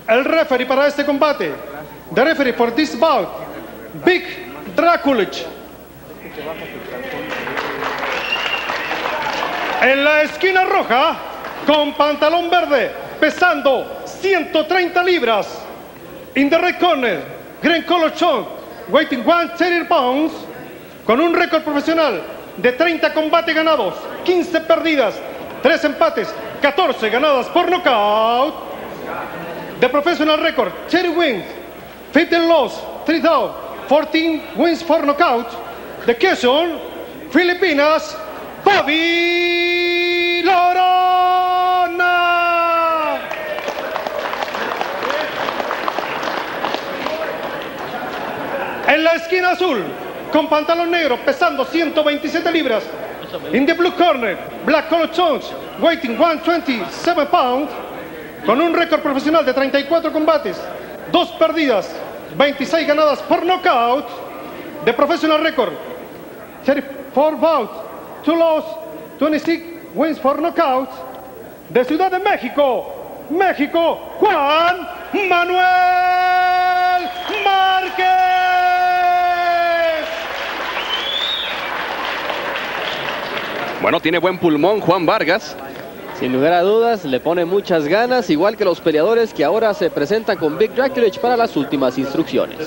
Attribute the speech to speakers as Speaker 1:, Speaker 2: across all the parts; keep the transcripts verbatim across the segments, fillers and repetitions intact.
Speaker 1: El referee para este combate. The referee for this bout, Big Draculich. En la esquina roja, con pantalón verde, pesando ciento treinta libras. In the red corner, green color chunk, weighing one hundred thirty pounds, con un récord profesional de treinta combates ganados, quince perdidas, tres empates, catorce ganadas por nocaut. The professional record, thirty wins, fifteen loss, three down, fourteen wins for knockout. The Quezon, Filipinas, Bobby Lorona. En la esquina azul, con pantalón negro, pesando ciento veintisiete libras. In the blue corner, black color chunks, weighing one hundred twenty-seven pounds, con un récord profesional de treinta y cuatro combates, dos perdidas, veintiséis ganadas por knockout. The professional record, thirty-four bouts, two loss, twenty-six wins for knockout. De Ciudad de México, México, Juan Manuel Márquez.
Speaker 2: Bueno, tiene buen pulmón Juan Vargas.
Speaker 3: Sin lugar a dudas, le pone muchas ganas, igual que los peleadores que ahora se presentan con Big Draculich para las últimas instrucciones.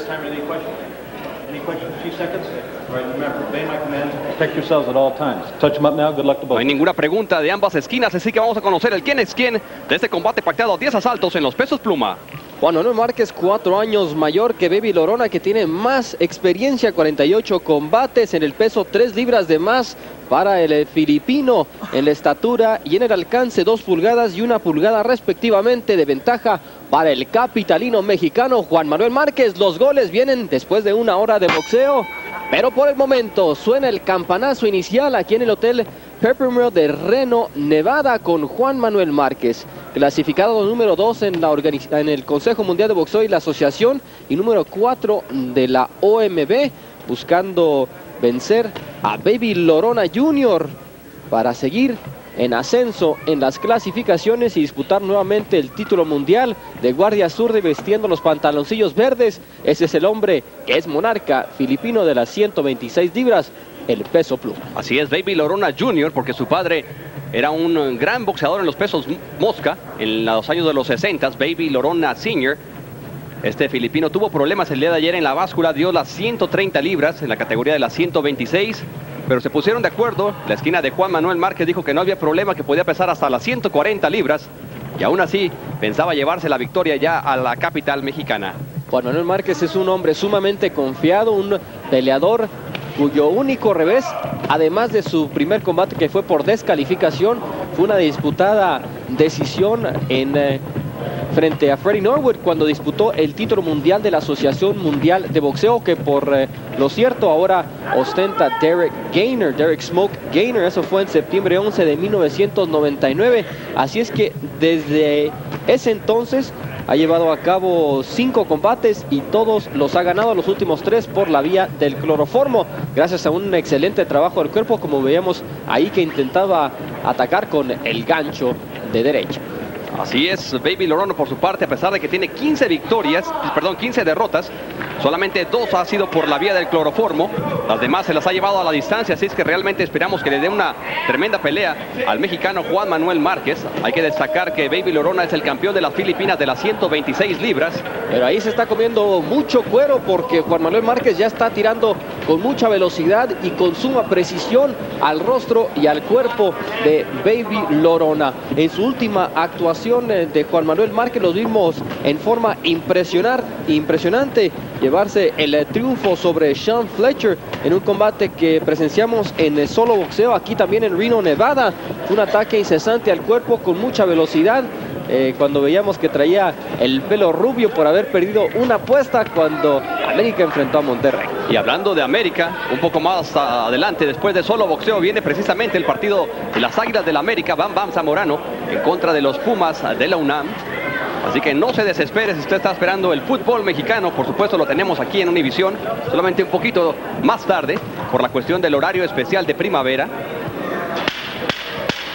Speaker 2: No hay ninguna pregunta de ambas esquinas, así que vamos a conocer el quién es quién de este combate pactado a diez asaltos en los pesos pluma.
Speaker 3: Juan Manuel Márquez, cuatro años mayor que Baby Lorona, que tiene más experiencia, cuarenta y ocho combates en el peso, tres libras de más para el filipino en la estatura y en el alcance, dos pulgadas y una pulgada respectivamente de ventaja para el capitalino mexicano Juan Manuel Márquez. Los goles vienen después de una hora de boxeo, pero por el momento suena el campanazo inicial aquí en el Hotel Peppermill de Reno, Nevada, con Juan Manuel Márquez, clasificado número dos en, la en el Consejo Mundial de Boxeo y la Asociación, y número cuatro de la O M B, buscando vencer a Baby Lorona junior para seguir en ascenso en las clasificaciones y disputar nuevamente el título mundial de guardia zurda y vistiendo los pantaloncillos verdes. Ese es el hombre que es monarca filipino de las ciento veintiséis libras, el peso pluma.
Speaker 2: Así es, Baby Lorona junior, porque su padre era un gran boxeador en los pesos mosca en los años de los sesenta. Baby Lorona senior, este filipino, tuvo problemas el día de ayer en la báscula, dio las ciento treinta libras en la categoría de las ciento veintiséis, pero se pusieron de acuerdo. La esquina de Juan Manuel Márquez dijo que no había problema, que podía pesar hasta las ciento cuarenta libras, y aún así pensaba llevarse la victoria ya a la capital mexicana.
Speaker 3: Juan Manuel Márquez es un hombre sumamente confiado, un peleador cuyo único revés, además de su primer combate que fue por descalificación, fue una disputada decisión en eh, frente a Freddie Norwood cuando disputó el título mundial de la Asociación Mundial de Boxeo, que por eh, lo cierto ahora ostenta Derek Gainer, Derek Smoke Gainer. Eso fue en septiembre once de mil novecientos noventa y nueve. Así es que desde ese entonces ha llevado a cabo cinco combates y todos los ha ganado, los últimos tres por la vía del cloroformo, gracias a un excelente trabajo del cuerpo, como veíamos ahí, que intentaba atacar con el gancho de derecha.
Speaker 2: Así es, Baby Lorona por su parte, a pesar de que tiene quince victorias, perdón, quince derrotas, solamente dos ha sido por la vía del cloroformo, las demás se las ha llevado a la distancia, así es que realmente esperamos que le dé una tremenda pelea al mexicano Juan Manuel Márquez. Hay que destacar que Baby Lorona es el campeón de las Filipinas de las ciento veintiséis libras.
Speaker 3: Pero ahí se está comiendo mucho cuero, porque Juan Manuel Márquez ya está tirando con mucha velocidad y con suma precisión al rostro y al cuerpo de Baby Lorona. En su última actuación de Juan Manuel Márquez los vimos en forma impresionar, impresionante llevarse el triunfo sobre Sean Fletcher en un combate que presenciamos en Solo Boxeo, aquí también en Reno, Nevada. Fue un ataque incesante al cuerpo con mucha velocidad. Eh, cuando veíamos que traía el pelo rubio por haber perdido una apuesta cuando América enfrentó a Monterrey.
Speaker 2: Y hablando de América, un poco más adelante, después de Solo Boxeo, viene precisamente el partido de las Águilas del la América, Bam Bam Zamorano, en contra de los Pumas de la UNAM. Así que no se desespere si usted está esperando el fútbol mexicano. Por supuesto lo tenemos aquí en Univisión, solamente un poquito más tarde, por la cuestión del horario especial de primavera.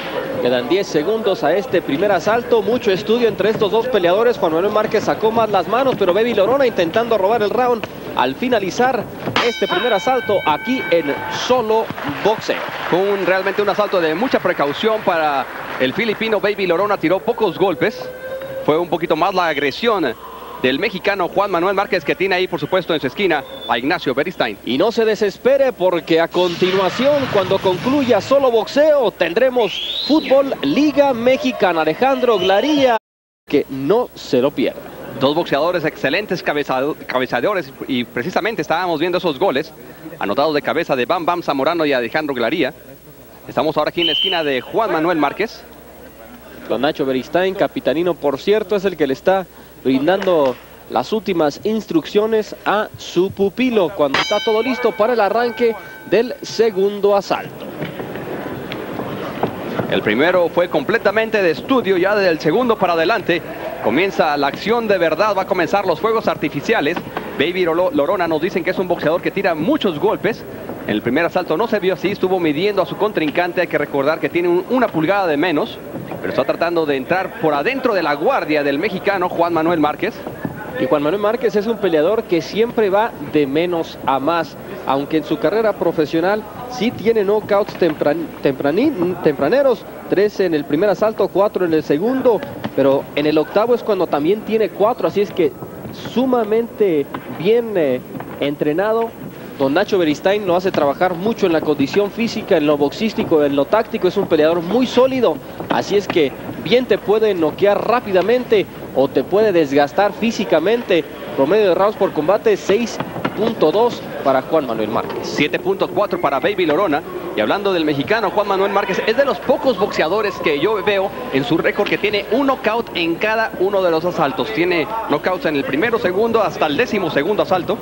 Speaker 3: Quedan diez segundos a este primer asalto. Mucho estudio entre estos dos peleadores. Juan Manuel Márquez sacó más las manos, pero Baby Lorona intentando robar el round al finalizar este primer asalto aquí en Solo Boxeo.
Speaker 2: Fue un, realmente un asalto de mucha precaución para el filipino. Baby Lorona tiró pocos golpes. Fue un poquito más la agresión del mexicano Juan Manuel Márquez, que tiene ahí, por supuesto, en su esquina a Ignacio Beristain.
Speaker 3: Y no se desespere, porque a continuación, cuando concluya Solo Boxeo, tendremos Fútbol Liga Mexicana. Alejandro Glaría, que no se lo pierda.
Speaker 2: Dos boxeadores excelentes cabezado, cabezadores, y precisamente estábamos viendo esos goles anotados de cabeza de Bam Bam Zamorano y Alejandro Glaría. Estamos ahora aquí en la esquina de Juan Manuel Márquez.
Speaker 3: Don Nacho Beristain, capitanino, por cierto, es el que le está brindando las últimas instrucciones a su pupilo cuando está todo listo para el arranque del segundo asalto.
Speaker 2: El primero fue completamente de estudio, ya del segundo para adelante comienza la acción de verdad, va a comenzar los fuegos artificiales. Baby Lorona nos dicen que es un boxeador que tira muchos golpes. En el primer asalto no se vio así, estuvo midiendo a su contrincante. Hay que recordar que tiene un, una pulgada de menos, pero está tratando de entrar por adentro de la guardia del mexicano Juan Manuel Márquez.
Speaker 3: Y Juan Manuel Márquez es un peleador que siempre va de menos a más, aunque en su carrera profesional sí tiene knockouts tempran, tempranín, tempraneros, tres en el primer asalto, cuatro en el segundo, pero en el octavo es cuando también tiene cuatro, así es que sumamente bien eh, entrenado. Don Nacho Beristain lo hace trabajar mucho en la condición física, en lo boxístico, en lo táctico. Es un peleador muy sólido, así es que bien te puede noquear rápidamente o te puede desgastar físicamente. Promedio de rounds por combate seis punto dos para Juan Manuel Márquez.
Speaker 2: siete punto cuatro para Baby Lorona. Y hablando del mexicano Juan Manuel Márquez, es de los pocos boxeadores que yo veo en su récord que tiene un knockout en cada uno de los asaltos. Tiene knockouts en el primero, segundo, hasta el décimo segundo asalto.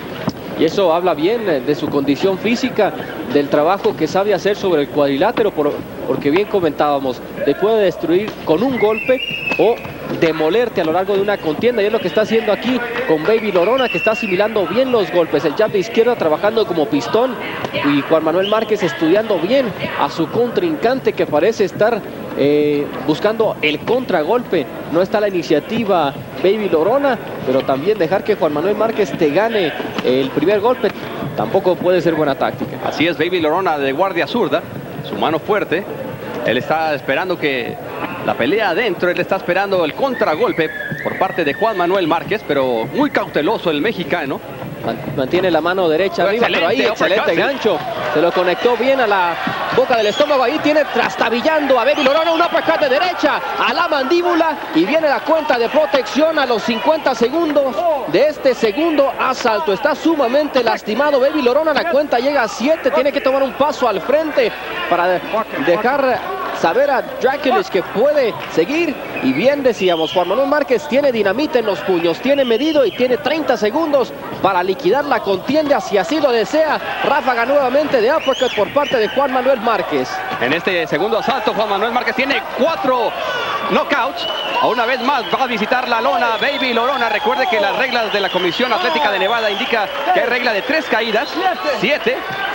Speaker 3: Y eso habla bien de su condición física, del trabajo que sabe hacer sobre el cuadrilátero, por, porque bien comentábamos, te puede destruir con un golpe o demolerte a lo largo de una contienda. Y es lo que está haciendo aquí con Baby Lorona, que está asimilando bien los golpes. El jab de izquierda trabajando como pistón, y Juan Manuel Márquez estudiando bien a su contrincante, que parece estar eh, buscando el contragolpe. No está la iniciativa Baby Lorona, pero también dejar que Juan Manuel Márquez te gane el primer golpe tampoco puede ser buena táctica.
Speaker 2: Así es, Baby Lorona de guardia zurda, su mano fuerte. Él está esperando que la pelea adentro, él está esperando el contragolpe por parte de Juan Manuel Márquez, pero muy cauteloso el mexicano.
Speaker 3: Mantiene la mano derecha arriba, pero ahí excelente gancho. Se lo conectó bien a la boca del estómago. Ahí tiene trastabillando a Baby Lorona, un uppercut de derecha a la mandíbula, y viene la cuenta de protección a los cincuenta segundos de este segundo asalto. Está sumamente lastimado Baby Lorona, la cuenta llega a siete, tiene que tomar un paso al frente para dejar saber a Draculis que puede seguir. Y bien decíamos, Juan Manuel Márquez tiene dinamita en los puños, tiene medido y tiene treinta segundos para liquidar la contienda si así lo desea. Ráfaga nuevamente de uppercut por parte de Juan Manuel Márquez.
Speaker 2: En este segundo asalto Juan Manuel Márquez tiene cuatro knockouts. A una vez más va a visitar la lona Baby Lorona. Recuerde que las reglas de la Comisión Atlética de Nevada indica que hay regla de tres caídas. Siete.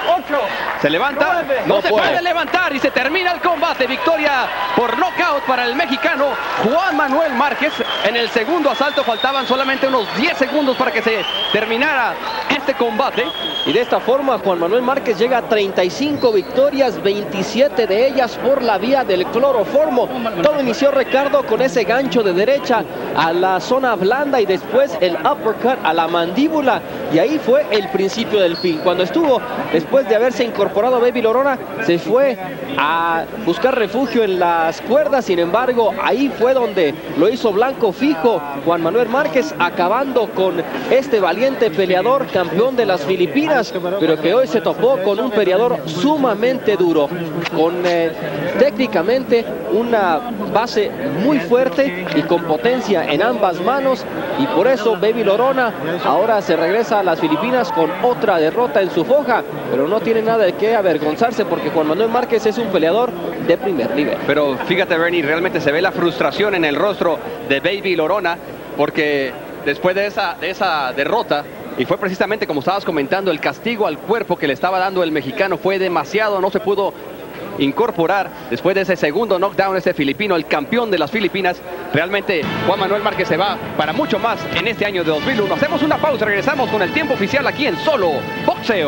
Speaker 2: Se levanta. No, no se puede. puede levantar y se termina el combate. Victoria por knockout para el mexicano Juan Manuel Márquez. En el segundo asalto faltaban solamente unos diez segundos para que se terminara este combate.
Speaker 3: Y de esta forma Juan Manuel Márquez llega a treinta y cinco victorias, veintisiete de ellas por la vía del cloroformo. Todo inició, Ricardo, con ese gancho de derecha a la zona blanda y después el uppercut a la mandíbula. Y ahí fue el principio del fin. Cuando estuvo, después de haberse incorporado Baby Lorona, se fue a buscar refugio en las cuerdas. Sin embargo, ahí fue donde lo hizo blanco fijo Juan Manuel Márquez, acabando con este valiente peleador, campeón de las Filipinas, pero que hoy se topó con un peleador sumamente duro, con eh, técnicamente una base muy fuerte y con potencia en ambas manos. Y por eso Baby Lorona ahora se regresa a las Filipinas con otra derrota en su foja, pero no tiene nada de qué avergonzarse, porque Juan Manuel Márquez es un peleador de primer nivel.
Speaker 2: Pero fíjate, Bernie, realmente se ve la frustración en el rostro de Baby Lorona, porque después de esa, de esa derrota, y fue precisamente como estabas comentando, el castigo al cuerpo que le estaba dando el mexicano fue demasiado, no se pudo incorporar después de ese segundo knockdown este filipino, el campeón de las Filipinas. Realmente Juan Manuel Márquez se va para mucho más en este año de dos mil uno. Hacemos una pausa, regresamos con el tiempo oficial aquí en Solo Boxeo.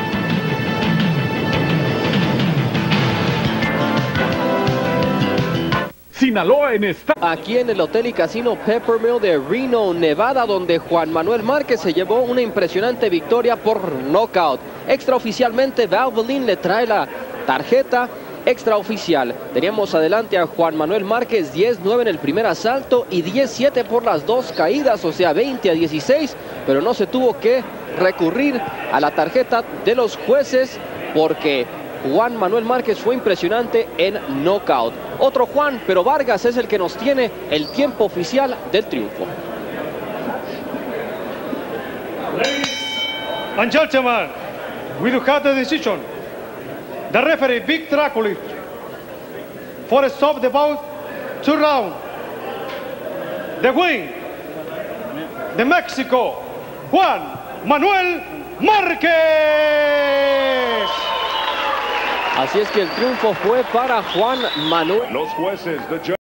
Speaker 4: Sinaloa en esta...
Speaker 3: Aquí en el Hotel y Casino Peppermill de Reno, Nevada, donde Juan Manuel Márquez se llevó una impresionante victoria por nocaut. Extraoficialmente, Valvoline le trae la tarjeta extraoficial. Teníamos adelante a Juan Manuel Márquez diez nueve en el primer asalto y diez siete por las dos caídas, o sea veinte a dieciséis, pero no se tuvo que recurrir a la tarjeta de los jueces porque Juan Manuel Márquez fue impresionante en knockout. Otro Juan, pero Vargas es el que nos tiene el tiempo oficial del triunfo.
Speaker 1: Ladies and gentlemen, we do have the decision. The referee, Vic Draculich, for a stop the bout two round. The win, de México, Juan Manuel Márquez.
Speaker 3: Así es que el triunfo fue para Juan Manuel.
Speaker 4: Los jueces, the judge.